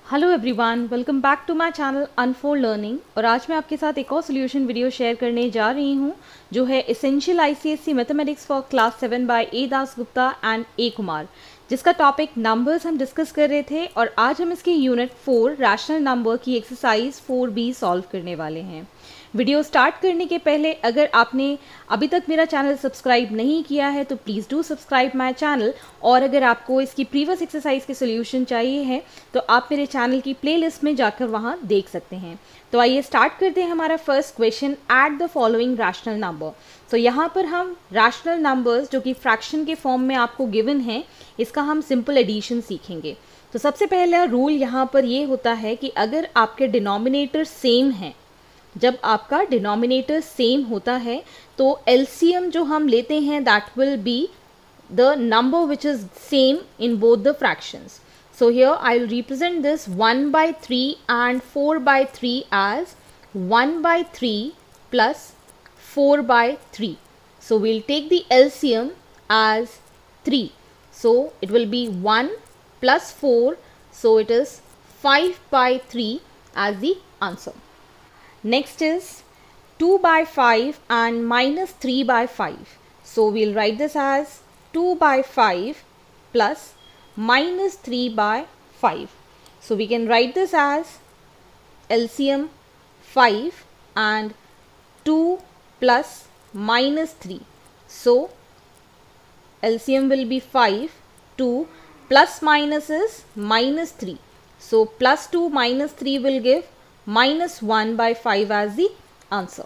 Hello everyone, welcome back to my channel unfold learning. और आज मैं आपके साथ एक और सोल्यूशन वीडियो शेयर करने जा रही हूँ जो है essential ICSE mathematics for class 7 by A Das Gupta and A Kumar, जिसका टॉपिक नंबर्स हम डिस्कस कर रहे थे। और आज हम इसकी यूनिट 4 रैशनल नंबर की एक्सरसाइज 4B सॉल्व करने वाले हैं। वीडियो स्टार्ट करने के पहले अगर आपने अभी तक मेरा चैनल सब्सक्राइब नहीं किया है तो please do subscribe my channel. और अगर आपको इसकी प्रीवियस एक्सरसाइज के सोल्यूशन चाहिए है तो आप मेरे चैनल की प्लेलिस्ट में जाकर वहां देख सकते हैं। तो आइए स्टार्ट करते हैं हमारा first question, add the following rational number. तो यहाँ पर हम रैशनल नंबर्स जो कि फ्रैक्शन के फॉर्म में आपको गिवन है, इसका हम सिंपल एडिशन सीखेंगे। तो सबसे पहला रूल यहाँ पर ये होता है कि अगर आपके डिनोमिनेटर सेम हैं, जब आपका डिनोमिनेटर सेम होता है तो एलसीएम जो हम लेते हैं that will be the number which is same in both the fractions. So here I will represent this 1/3 and 4/3 as 1/3 plus 4/3. So we'll take the LCM as 3. So it will be 1 plus 4. So it is 5/3 as the answer. Next is 2/5 and minus 3/5. So we'll write this as 2/5 plus minus 3/5. So we can write this as LCM 5 and 2 plus minus 3. So LCM will be 5, 2 plus minus is minus 3. So plus 2 minus 3 will give minus 1/5 as the answer.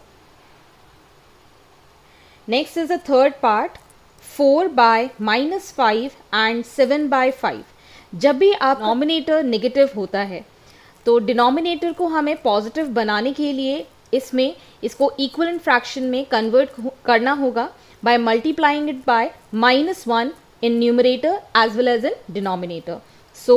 Next is the third part, 4/-5 and 7/5। जब भी आप denominator negative होता है तो denominator को हमें positive बनाने के लिए इसको इक्वलेंट फ्रैक्शन में कन्वर्ट करना होगा by multiplying it by -1 in numerator as well as in denominator. So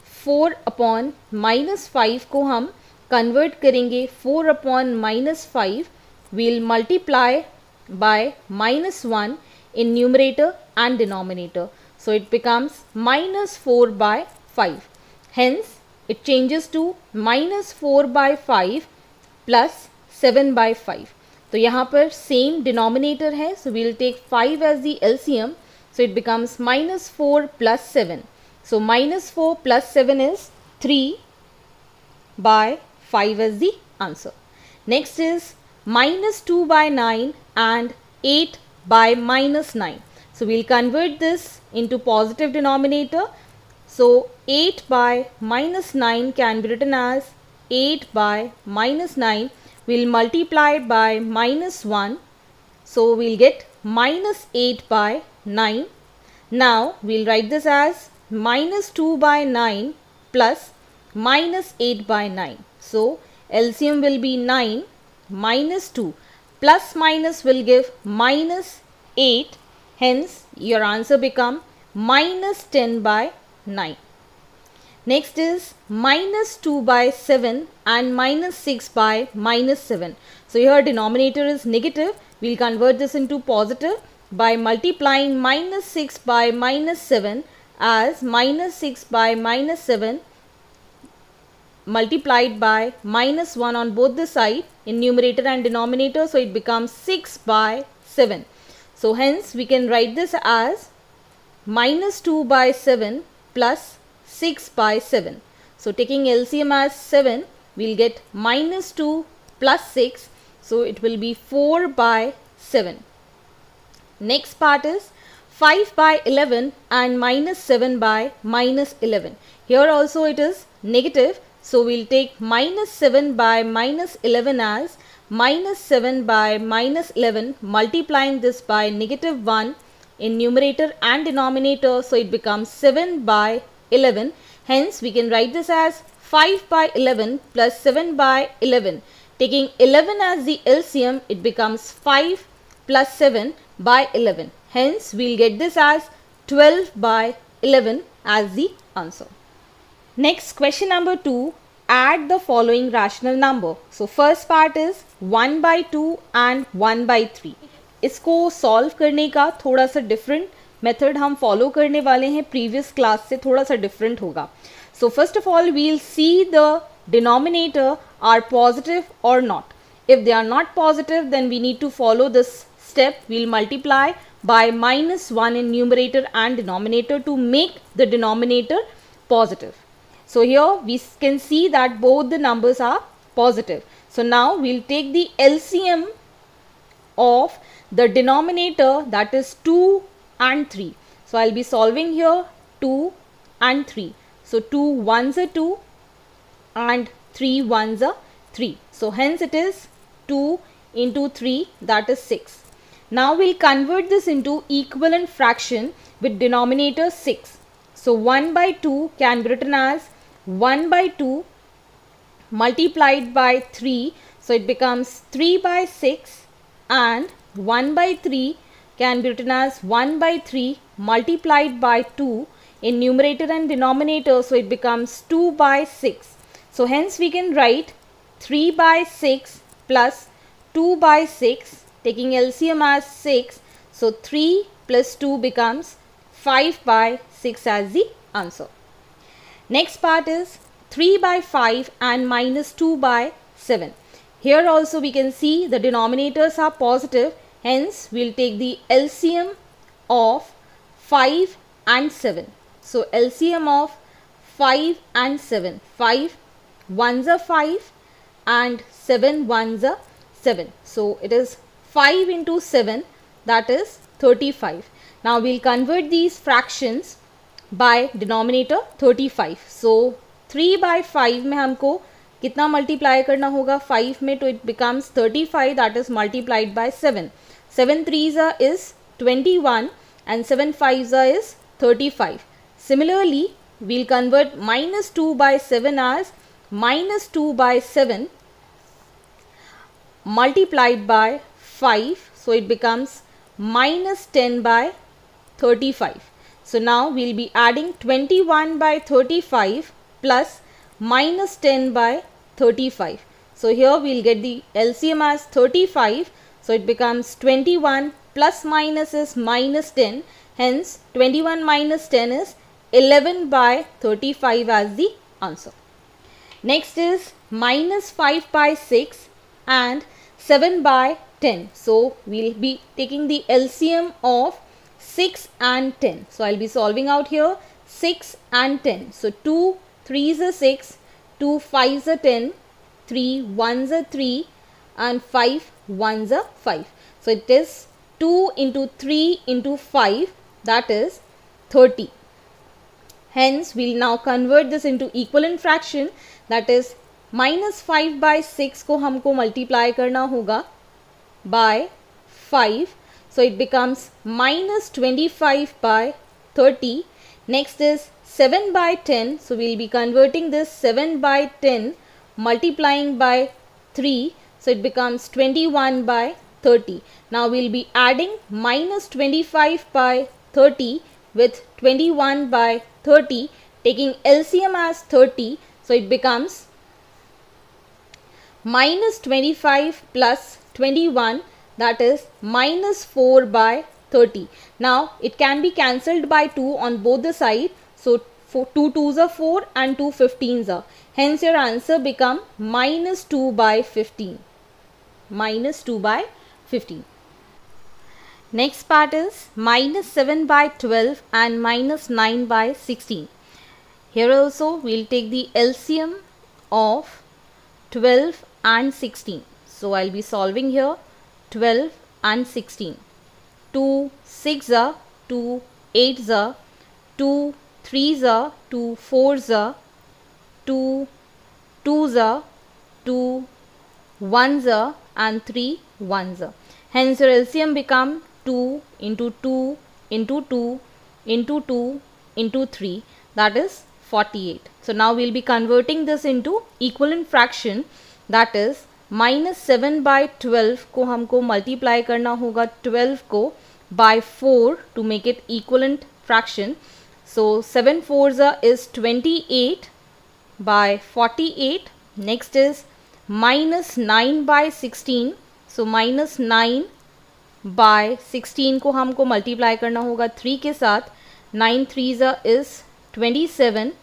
4/-5 को हम कन्वर्ट करेंगे 4/-5 we'll multiply by -1 in numerator and denominator. So it becomes minus 4/5. Hence it changes to minus 4/5 plus 7/5. तो यहाँ पर same denominator है, so we'll take 5 as the LCM. So it becomes minus 4 plus 7. So minus 4 plus 7 is 3/5 as the answer. Next is minus 2/9 and 8/-9. So we'll convert this into positive denominator. So 8/-9 can be written as 8/-9. We'll multiply by -1. So we'll get minus 8/9. Now we'll write this as minus 2/9 plus minus 8/9. So LCM will be 9 minus 2 plus minus will give minus 8. Hence your answer become minus 10/9. Next is minus 2/7 and minus 6/-7. So here denominator is negative. We'll convert this into positive by multiplying minus 6/-7 as minus 6/-7 multiplied by -1 on both the side in numerator and denominator. So it becomes 6/7. So hence we can write this as minus 2/7 plus 6/7. So taking LCM as 7, we'll get minus 2 plus 6. So it will be 4/7. Next part is 5/11 and minus 7/-11. Here also it is negative. So we'll take minus 7/-11 as minus 7/-11, multiplying this by -1 in numerator and denominator. So it becomes 7/11. Hence we can write this as 5/11 plus 7/11. Taking 11 as the LCM, it becomes 5 plus 7/11. Hence we'll get this as 12/11 as the answer. Next, question number 2, add the following rational number. So first part is 1/2 and 1/3. इसको solve करने का थोड़ा सा different method हम follow करने वाले हैं, previous class से थोड़ा सा डिफरेंट होगा। So first of all, we'll see the denominator are positive or not. If they are not positive, then we need to follow this step. We'll multiply by -1 in numerator and denominator to make the denominator positive. So here we can see that both the numbers are positive. So now we'll take the LCM of the denominator, that is 2 and 3. So I'll be solving here 2 and 3. So 2 ones are 2 and 3 ones are 3. So hence it is 2 into 3, that is 6. Now we'll convert this into equivalent fraction with denominator 6. So 1 by 2 can be written as 1 by 2 multiplied by 3. So it becomes 3 by 6, and 1 by 3 can be written as 1 by 3 multiplied by 2 in numerator and denominator. So it becomes 2 by 6. So hence we can write 3 by 6 plus 2 by 6, taking LCM as 6. So 3 plus 2 becomes 5 by 6 as the answer. Next part is 3 by 5 and minus 2 by 7. Here also we can see the denominators are positive. Hence we'll take the LCM of 5 and 7. So LCM of 5 and 7. 5 ones are 5 and 7 ones are 7. So it is 5 into 7, that is 35. Now we'll convert these fractions by denominator 35. So 3 by 5 में हमको कितना multiply करना होगा 5 में, तो it becomes 35, that is multiplied by 7. 7 3s is 21 and 7 5s is 35. Similarly, we'll convert minus 2 by 7 as minus 2 by 7 multiplied by 5. So it becomes minus 10 by 35. So now we'll be adding 21 by 35 plus minus 10 by 35. So here we'll get the LCM as 35. So it becomes 21 plus minus is minus 10. Hence 21 minus 10 is 11 by 35 as the answer. Next is minus 5 by 6 and 7 by 10. So we'll be taking the LCM of 6 and 10. So I'll be solving out here 6 and 10. So 2 3s are 6, 2 5s are 10, 3 1s are 3 and 5 1s are 5. So it is 2 into 3 into 5, that is 30. Hence we'll now convert this into equivalent fraction, that is minus 5 by 6 को हमको multiply करना होगा by 5. So it becomes minus 25 by 30. Next is 7 by 10. So we'll be converting this 7 by 10 multiplying by 3. So it becomes 21 by 30. Now we'll be adding minus 25 by 30 with 21 by 30, taking LCM as 30. So it becomes minus 25 plus 21, that is minus 4 by 30. Now it can be cancelled by 2 on both the sides. So 2 2s are 4 and 2 15s are. Hence your answer become minus 2 by 15. Minus 2 by 15. Next part is minus 7 by 12 and minus 9 by 16. Here also we'll take the LCM of 12 and 16. So I'll be solving here 12 and 16. 2 6 are, 2 8s are, 2 3s are, 2 4s are, 2 2s are, 2 1s are and 3 1s are. Hence your LCM become 2 into 2 into 2 into 2 into 3, that is 48. So now we'll be converting this into equivalent fraction, that is minus 7 by 12 को हमको multiply करना होगा 12 को by 4 to make it equivalent fraction. So 7 4s is 28 by 48. Next is minus 9 by 16. So minus 9 by 16 को हमको multiply करना होगा 3 के साथ. 9 3s is 27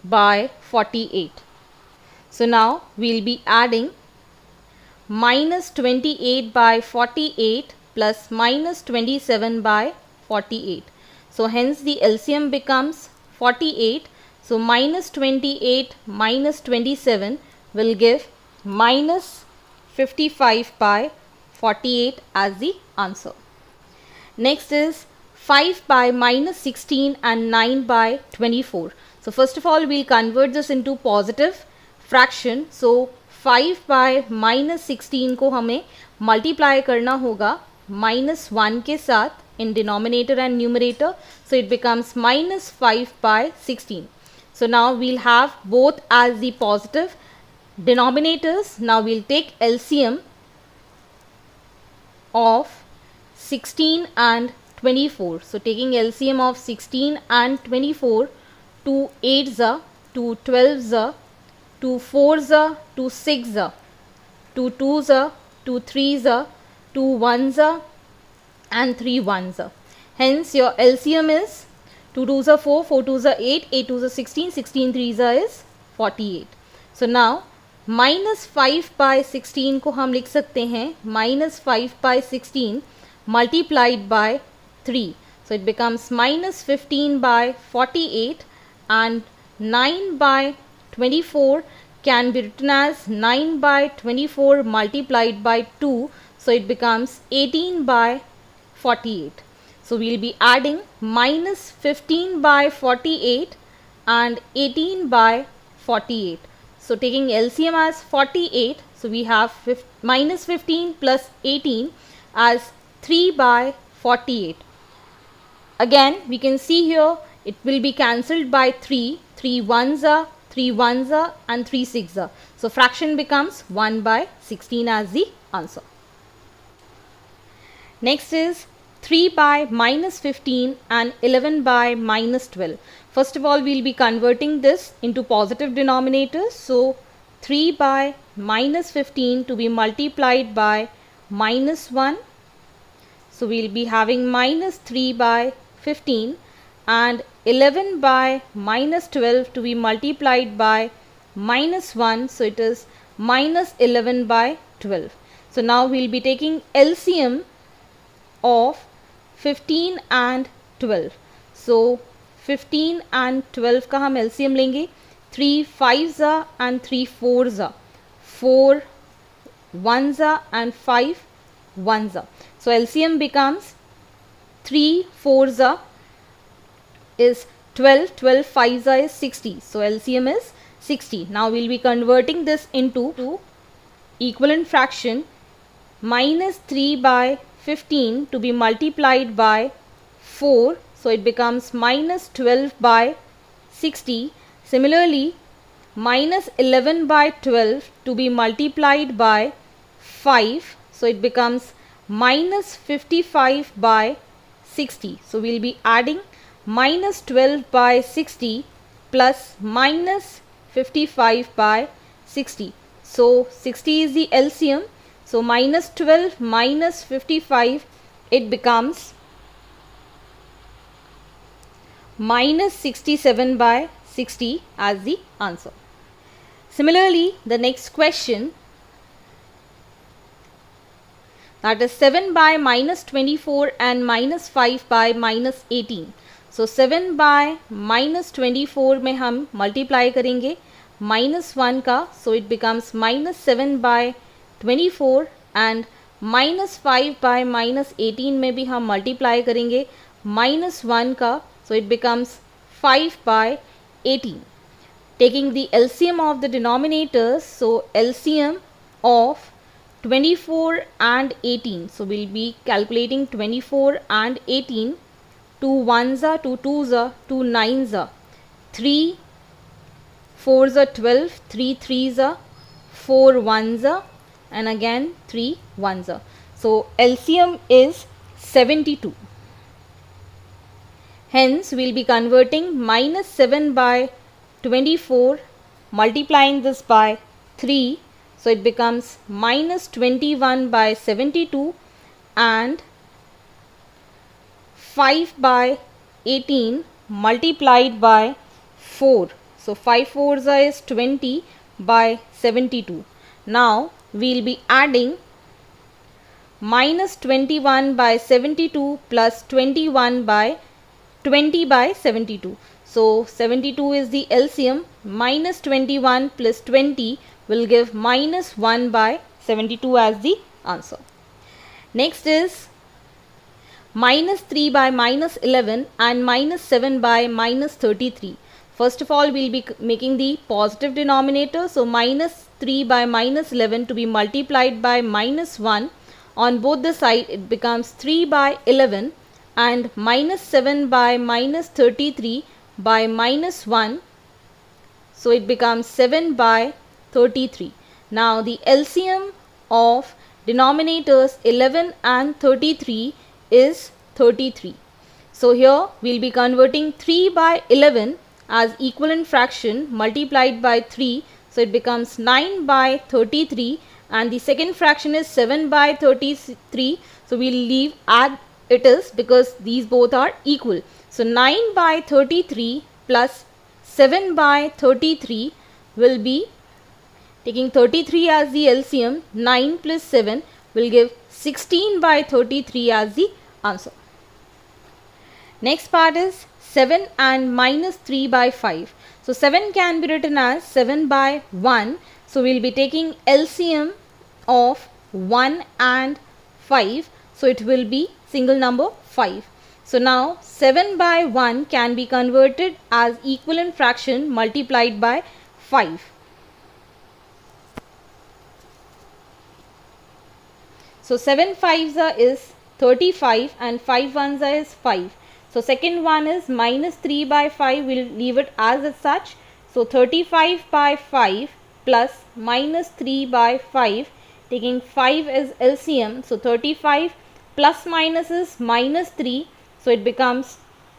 by 48. So now we'll be adding minus 28 by 48 plus minus 27 by 48. So hence the LCM becomes 48. So minus 28 minus 27 will give minus 55 by 48 as the answer. Next is 5 by minus 16 and 9 by 24. So first of all we'll convert this into positive fraction. So 5 by minus 16 को हमें multiply करना होगा minus 1 के साथ in denominator and numerator. So it becomes minus 5 by 16. So now we'll have both as the positive denominators. Now we'll take LCM of 16 and 24. So taking LCM of 16 and 24, 2 8s, 2 12s, 2 4s, 2 6s, 2 2s, 2 3s, 2 1s and 3 1s. Hence your LCM is 2 2s are 4, 4 2s are 8, 8 2s are 16, 16 3s is 48. So now minus 5 by 16 को हम लिख सकते हैं minus 5 by 16 multiplied by 3. So it becomes minus 15 by 48, and 9 by 24 can be written as 9 by 24 multiplied by 2. So it becomes 18 by 48. So we'll be adding minus 15 by 48 and 18 by 48. So taking LCM as 48, so we have minus 15 plus 18 as 3 by 48. Again we can see here it will be cancelled by 3, 3 1s are, 3 1s are and 3 6s are. So fraction becomes 1 by 16 as the answer. Next is 3 by minus 15 and 11 by minus 12. First of all we'll be converting this into positive denominators. So 3 by minus 15 to be multiplied by minus 1. So we'll be having minus 3 by 15 and 11 by minus 12 to be multiplied by minus 1. So it is minus 11 by 12. So now we'll be taking LCM of 15 and 12. So 15 and 12 का हम LCM लेंगे. 3 5s are and 3 4s are, 4 1s are and 5 1s are. So LCM becomes 3 4s are is 12, 12 5s are is 60. So LCM is 60. Now we'll be converting this into equivalent fraction. Minus 3 by 15 to be multiplied by 4. So it becomes minus 12 by 60. Similarly, minus 11 by 12 to be multiplied by 5. So it becomes minus 55 by 60. So we'll be adding minus 12 by 60 plus minus 55 by 60. So 60 is the LCM. So minus 12 minus 55, it becomes minus 67 by 60 as the answer. Similarly, the next question, that is 7 by minus 24 and minus 5 by minus 18. So 7 by minus 24 में हम multiply करेंगे minus 1 का. So it becomes minus 7 by 24 and minus 5 by minus 18 में भी हम multiply करेंगे minus 1 का. So it becomes 5 by 18. Taking the LCM of the denominators, so LCM of 24 and 18. So we'll be calculating 24 and 18. 2 1s are, 2 2s are, 2 9s are, 3 4s are 12, 3 3s are, 4 1s are and again 3 1s are. So LCM is 72. Hence we'll be converting minus 7 by 24, multiplying this by 3. So it becomes minus 21 by 72 and 5 by 18 multiplied by 4. So 5 fours is 20 by 72. Now we'll be adding minus 21 by 72 plus 21 by 20 by 72. So 72 is the LCM. Minus 21 plus 20 will give minus 1 by 72 as the answer. Next is minus 3 by minus 11 and minus 7 by minus 33. First of all, we'll be making the positive denominator. So minus 3 by minus 11 to be multiplied by minus 1. On both the side, it becomes 3 by 11, and minus 7 by minus 33 by minus 1. So it becomes 7 by 33. Now the LCM of denominators 11 and 33 is 33. So here we'll be converting 3 by 11 as equivalent fraction multiplied by 3. So it becomes 9 by 33, and the second fraction is 7 by 33. So we'll leave as it is because these both are equal. So 9 by 33 plus 7 by 33 will be, taking 33 as the LCM, 9 plus 7 will give 16 by 33 as the answer. Next part is 7 and minus 3 by 5. So 7 can be written as 7 by 1. So we'll be taking LCM of 1 and 5. So it will be single number 5. So now 7 by 1 can be converted as equivalent fraction multiplied by 5. So 7 fives is 35 and 5 ones is 5. So second one is minus 3 by 5. We'll leave it as such. So 35 by 5 plus minus 3 by 5. Taking 5 is LCM. So 35 plus minus is minus 3. So it becomes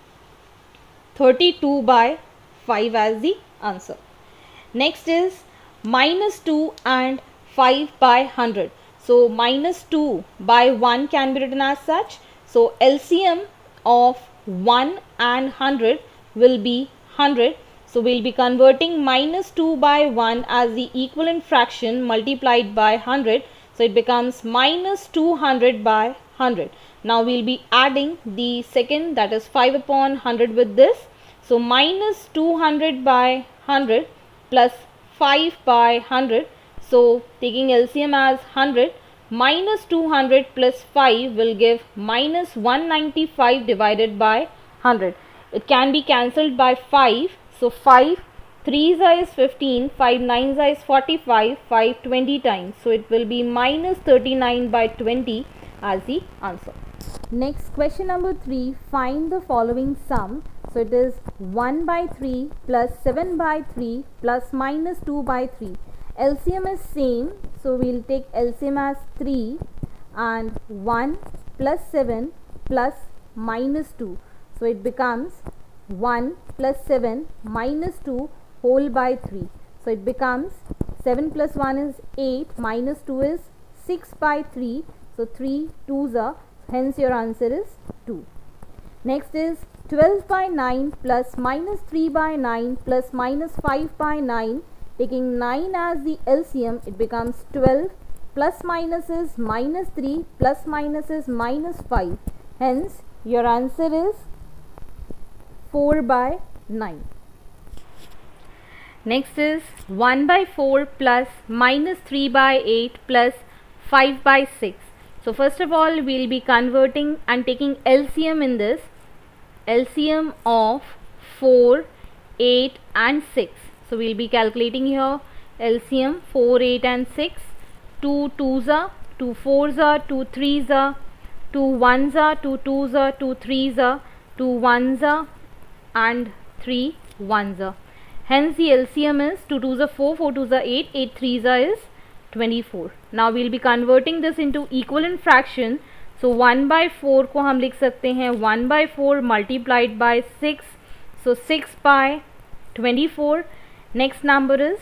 32 by 5 as the answer. Next is minus 2 and 5 by 100. So minus 2 by 1 can be written as such. So LCM of 1 and 100 will be 100. So we'll be converting minus 2 by 1 as the equivalent fraction multiplied by 100. So it becomes minus 200 by 100. Now we'll be adding the second, that is 5 upon 100 with this. So minus 200 by 100 plus 5 by 100. So taking LCM as 100, minus 200 plus 5 will give minus 195 divided by 100. It can be cancelled by 5. So 5 3s is 15, 5 9s is 45, 5 20 times. So it will be minus 39 by 20 as the answer. Next, question number 3. Find the following sum. So it is 1 by 3 plus 7 by 3 plus minus 2 by 3. LCM is same, so we'll take LCM as 3 and 1 plus 7 plus minus 2. So it becomes 1 plus 7 minus 2 whole by 3. So it becomes 7 plus 1 is 8, minus 2 is 6 by 3. So 3 2s are, hence your answer is 2. Next is 12 by 9 plus minus 3 by 9 plus minus 5 by 9. Taking 9 as the LCM, it becomes 12 plus minus is minus 3 plus minus is minus 5. Hence, your answer is 4 by 9. Next is 1 by 4 plus minus 3 by 8 plus 5 by 6. So, first of all, we will be converting and taking LCM in this. LCM of 4, 8 and 6. So we'll be calculating here LCM 4, 8 and 6. 2 2s are, 2 4s are, 2 3s are, 2 1s are, 2 2s are, 2 3s are, 2 1s are and 3 1s are. Hence the LCM is 2 2s are 4, 4 2s are 8, 8 3s are is 24. Now we'll be converting this into equivalent fraction. So 1 by 4 को हम लिख सकते हैं 1 by 4 multiplied by 6. So 6 by 24. Next number is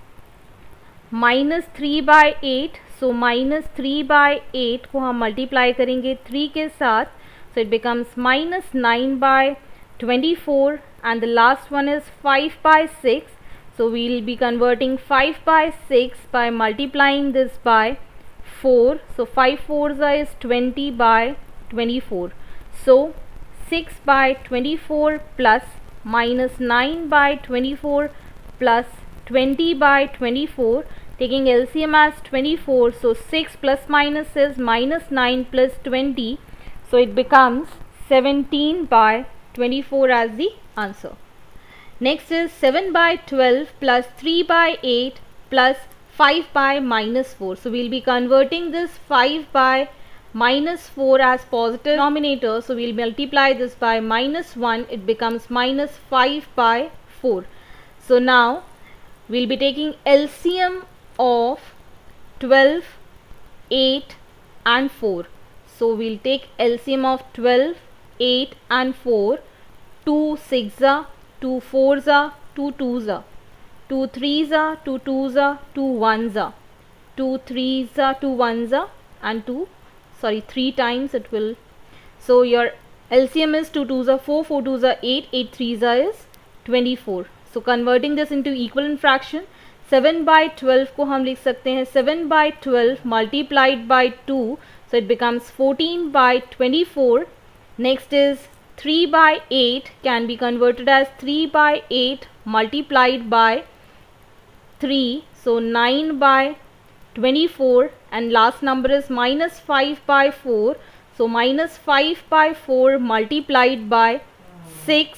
minus 3 by 8. So minus 3 by 8 को हम multiply करेंगे 3 के साथ. So it becomes minus 9 by 24 and the last one is 5 by 6. So we'll be converting 5 by 6 by multiplying this by 4. So 5 fours is 20 by 24. So 6 by 24 plus minus 9 by 24 plus 20 by 24, taking LCM as 24. So 6 plus minus is minus 9 plus 20. So it becomes 17 by 24 as the answer. Next is 7 by 12 plus 3 by 8 plus 5 by minus 4. So we'll be converting this 5 by minus 4 as positive denominator. So we'll multiply this by minus 1. It becomes minus 5 by 4. So now we'll be taking LCM of 12, 8 and 4. So we'll take LCM of 12, 8 and 4. 2 6 are, 2 4s are, 2 2s are, 2 3s are, 2 2s are, 2 1s are, 2 3s are, 2 1s are, and 3 times it will. So your LCM is 2 2s are 4, 4 2s are 8, 8 3s are is 24. So converting this into equivalent fraction, 7 by 12 को हम लिख सकते हैं 7 by 12 multiplied by 2. So it becomes 14 by 24. Next is 3 by 8 can be converted as 3 by 8 multiplied by 3. So 9 by 24, and last number is minus 5 by 4. So minus 5 by 4 multiplied by 6.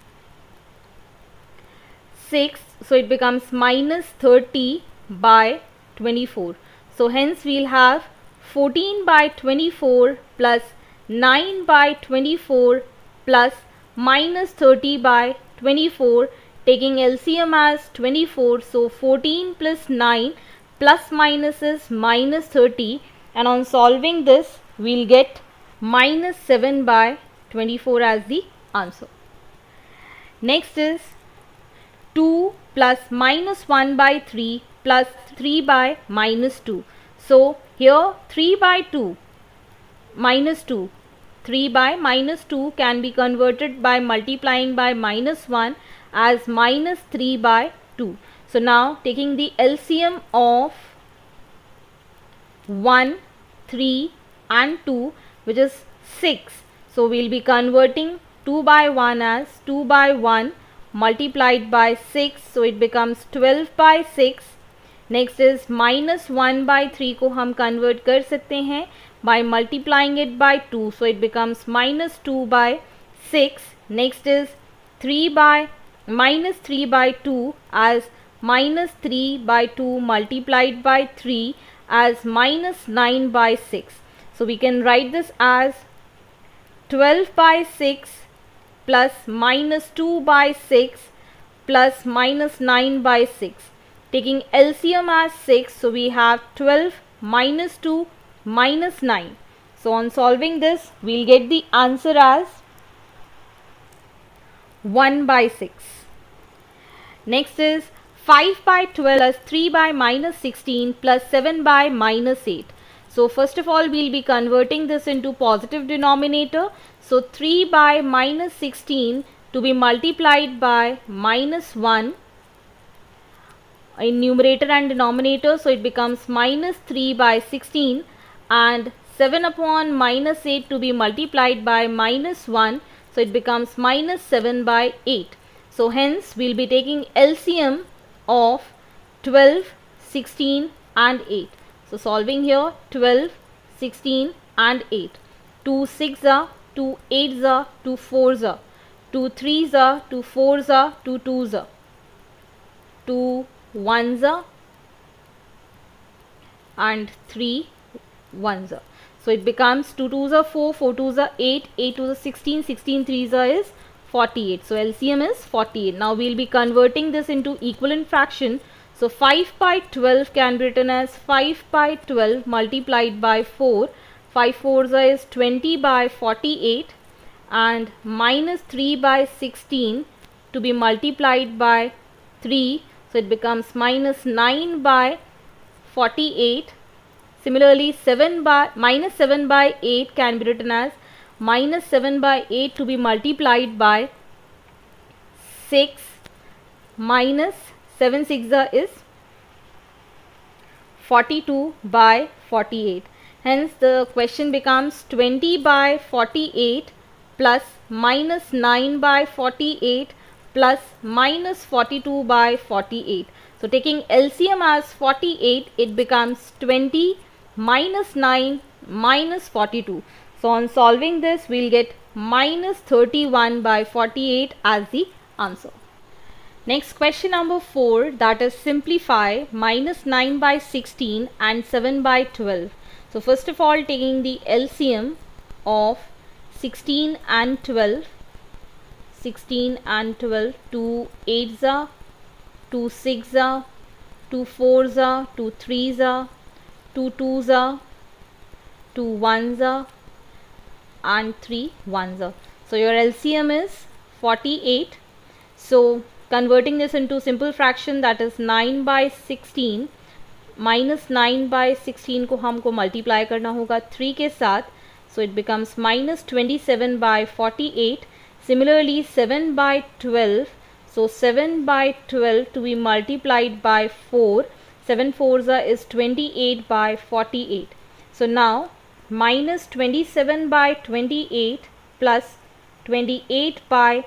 So it becomes minus 30 by 24. So hence we'll have 14 by 24 plus 9 by 24 plus minus 30 by 24, taking LCM as 24. So 14 plus 9 plus minus is minus 30, and on solving this we'll get minus 7 by 24 as the answer. Next is 2 plus minus 1 by 3 plus 3 by minus 2. So here 3 by 2 minus 2, 3 by minus 2 can be converted by multiplying by minus 1 as minus 3 by 2. So now taking the LCM of 1, 3 and 2, which is 6. So we'll be converting 2 by 1 as 2 by 1 multiplied by 6. So it becomes 12 by 6. Next is minus 1 by 3 को हम convert कर सकते हैं by multiplying it by 2. So it becomes minus 2 by 6. Next is 3 by minus 3 by 2 as minus 3 by 2 multiplied by 3 as minus 9 by 6. So we can write this as 12 by 6 plus minus 2 by 6 plus minus 9 by 6. Taking LCM as 6, so we have 12 minus 2 minus 9. So on solving this, we'll get the answer as 1 by 6. Next is 5 by 12 plus 3 by minus 16 plus 7 by minus 8. So first of all, we'll be converting this into positive denominator. So 3 by minus 16 to be multiplied by minus 1 in numerator and denominator. So it becomes minus 3 by 16, and 7 upon minus 8 to be multiplied by minus 1. So it becomes minus 7 by 8. So hence we'll be taking LCM of 12, 16 and 8. So solving here 12, 16 and 8. 2 6 are, 2 8s are, 2 4s are, 2 3s are, 2 4s are, 2 2s are, 2 1s are and 3 1s are. So it becomes 2 2s are 4, 4 2s are 8, 8 2s are 16, 16 3s are is 48. So LCM is 48. Now we'll be converting this into equivalent fraction. So 5 by 12 can be written as 5 by 12 multiplied by 4. 5 4s is 20 by 48, and minus 3 by 16 to be multiplied by 3. So it becomes minus 9 by 48. Similarly, minus 7 by 8 can be written as minus 7 by 8 to be multiplied by 6 minus 7 6 is 42 by 48. Hence the question becomes 20 by 48 plus minus 9 by 48 plus minus 42 by 48. So taking LCM as 48, it becomes 20 minus 9 minus 42. So on solving this, we'll get minus 31 by 48 as the answer. Next, question number 4, that is simplify minus 9 by 16 and 7 by 12. So first of all, taking the LCM of 16 and 12, 16 and 12, 2 8s are, 2 6s are, 2 4s are, 2 3s are, 2 2s are, 2 1s are, and 3 1s are. So your LCM is 48. So converting this into simple fraction, that is 9 by 16 minus 9 by 16 को हमको multiply करना होगा 3 के साथ. So it becomes minus 27 by 48. Similarly 7 by 12. So 7 by 12 to be multiplied by 4. 7 4s is 28 by 48. So now minus 27 by 28 plus 28 by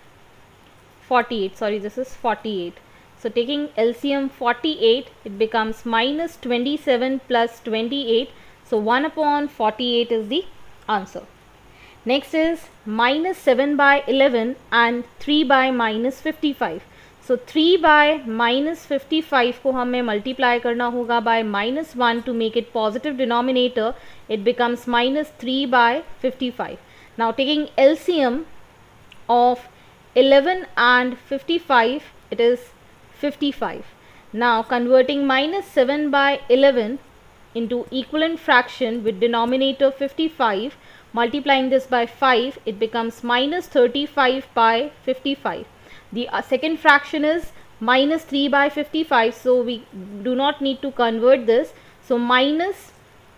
48. Sorry, this is 48. So taking LCM 48, it becomes minus 27 plus 28. So 1 upon 48 is the answer. Next is minus 7 by 11 and 3 by minus 55. So 3 by minus 55 को हमें multiply करना होगा by minus 1 to make it positive denominator. It becomes minus 3 by 55. Now taking LCM of 11 and 55, it is 55. Now converting minus 7 by 11 into equivalent fraction with denominator 55, multiplying this by 5, it becomes minus 35 by 55. The second fraction is minus 3 by 55, so we do not need to convert this. So minus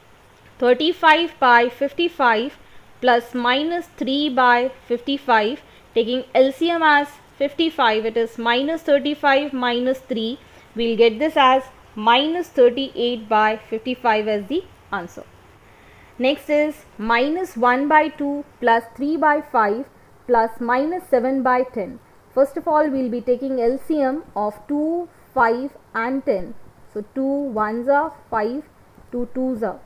35 by 55 plus minus 3 by 55, taking LCM as 55, it is minus 35 minus 3. We'll get this as minus 38 by 55 as the answer. Next is minus 1 by 2 plus 3 by 5 plus minus 7 by 10. First of all, we'll be taking LCM of 2, 5 and 10. So 2 1s are, 5, 2 2s are.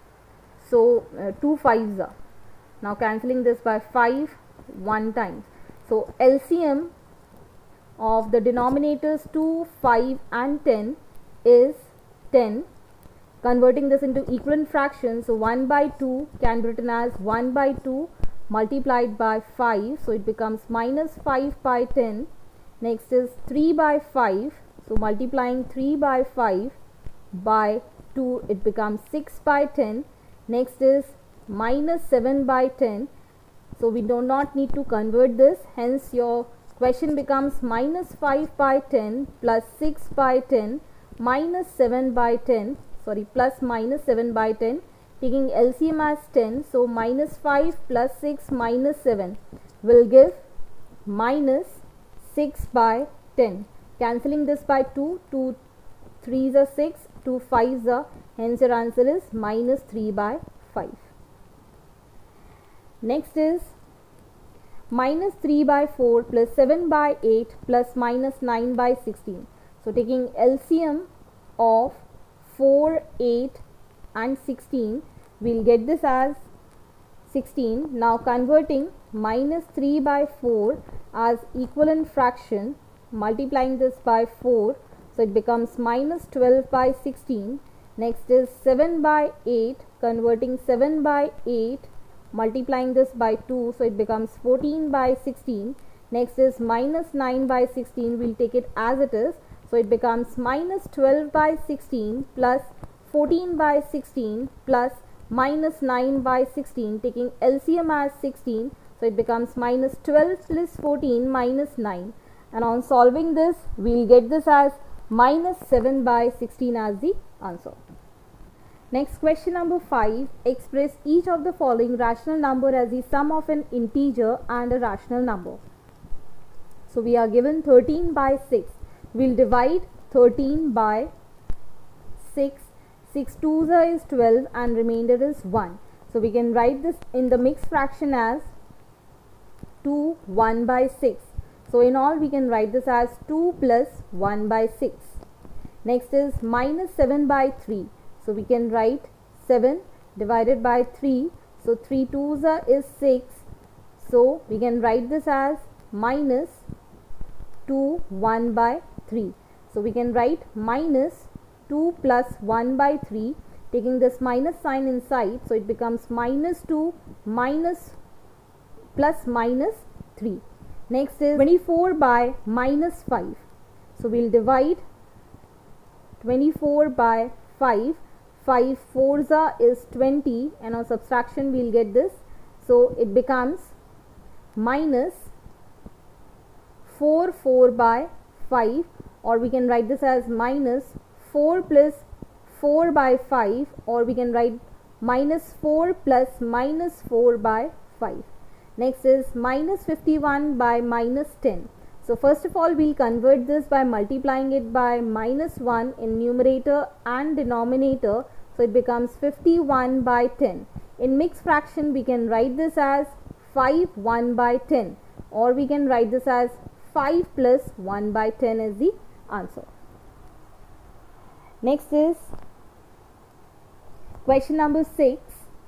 So 2 5s are. Now cancelling this by 5 1 times. So LCM of the denominators 2, 5 and 10 is 10. Converting this into equivalent fractions, so 1 by 2 can be written as 1 by 2 multiplied by 5. So it becomes minus 5 by 10. Next is 3 by 5. So multiplying 3 by 5 by 2, it becomes 6 by 10. Next is minus 7 by 10. So we do not need to convert this, hence your question becomes minus 5 by 10 plus 6 by 10 minus 7 by 10, sorry, plus minus 7 by 10, taking LCM as 10. So minus 5 plus 6 minus 7 will give minus 6 by 10. Cancelling this by 2, 2 3s are 6, 2 5s are, hence your answer is minus 3 by 5. Next is minus 3 by 4 plus 7 by 8 plus minus 9 by 16. So taking LCM of 4, 8 and 16, we'll get this as 16. Now converting minus 3 by 4 as equivalent fraction, multiplying this by 4, so it becomes minus 12 by 16. Next is 7 by 8, converting 7 by 8, multiplying this by 2, so it becomes 14 by 16. Next is minus 9 by 16, we'll take it as it is, so it becomes minus 12 by 16 plus 14 by 16 plus minus 9 by 16, taking LCM as 16, so it becomes minus 12 plus 14 minus 9, and on solving this we'll get this as minus 7 by 16 as the answer. Next, question number 5. Express each of the following rational number as the sum of an integer and a rational number. So we are given 13 by 6. we'll divide 13 by 6. 6 2s is 12 and remainder is 1. So we can write this in the mixed fraction as 2 1 by 6. So in all we can write this as 2 plus 1 by 6. Next is minus 7 by 3. So we can write 7 divided by 3. So 3 2s is 6. So we can write this as minus 2 1 by 3. So we can write minus 2 plus 1 by 3, taking this minus sign inside. So it becomes minus 2 minus plus minus 3. Next is 24 by minus 5. So we'll divide 24 by 5. 5 4s is 20, and on subtraction we'll get this. So it becomes minus 4 4 by 5, or we can write this as minus 4 plus 4 by 5, or we can write minus 4 plus minus 4 by 5. Next is minus 51 by minus 10. So first of all we'll convert this by multiplying it by minus 1 in numerator and denominator. So it becomes 51 by 10. In mixed fraction we can write this as 5 1 by 10, or we can write this as 5 plus 1 by 10 is the answer. Next is question number 6.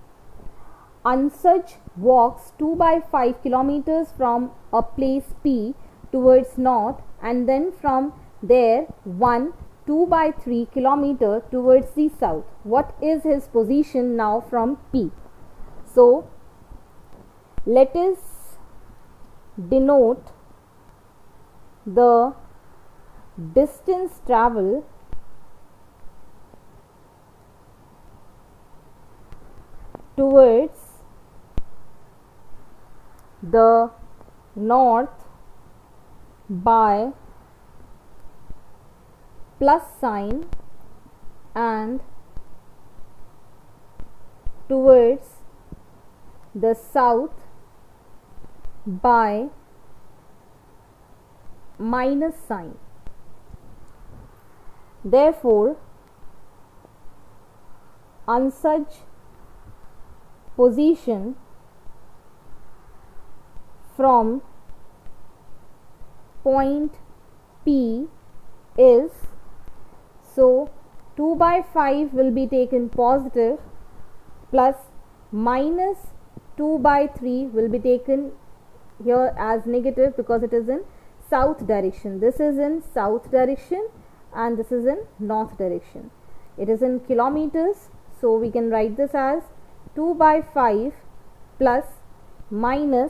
Ansaj walks 2 by 5 kilometers from a place P towards north, and then from there 2 by 3 kilometer towards the south. What is his position now from P? So let us denote the distance travel towards the north by plus sign and towards the south by minus sign. Therefore, Ansaj position from point P is, so 2 by 5 will be taken positive, plus minus 2 by 3 will be taken here as negative because it is in south direction. This is in south direction and this is in north direction. It is in kilometers, so we can write this as 2 by 5 plus minus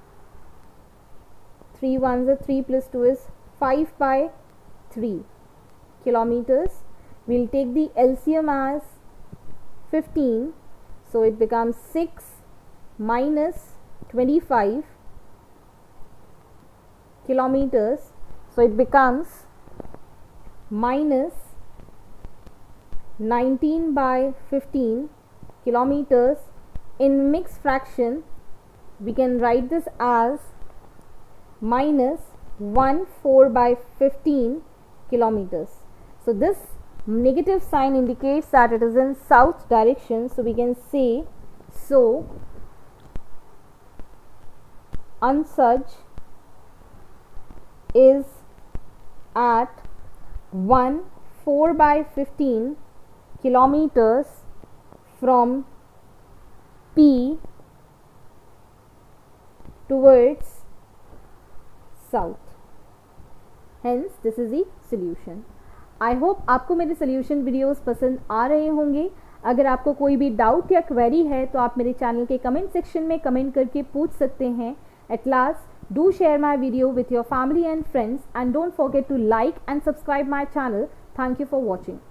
3 1s are 3 plus 2 is 5 by 3 kilometers. We'll take the LCM as 15, so it becomes 6 minus 25 kilometers, so it becomes minus 19 by 15 kilometers. In mixed fraction we can write this as minus 1/4 by 15 kilometers. So this negative sign indicates that it is in south direction, so we can say, so Ansaj is at 1/4 by 15 kilometers from P towards south. Hence this is the solution. I hope आपको मेरे solution videos पसंद आ रहे होंगे. अगर आपको कोई भी doubt या क्वेरी है तो आप मेरे चैनल के कमेंट सेक्शन में कमेंट करके पूछ सकते हैं. At last, do share my video with your family and friends, and don't forget to like and subscribe my channel. Thank you for watching.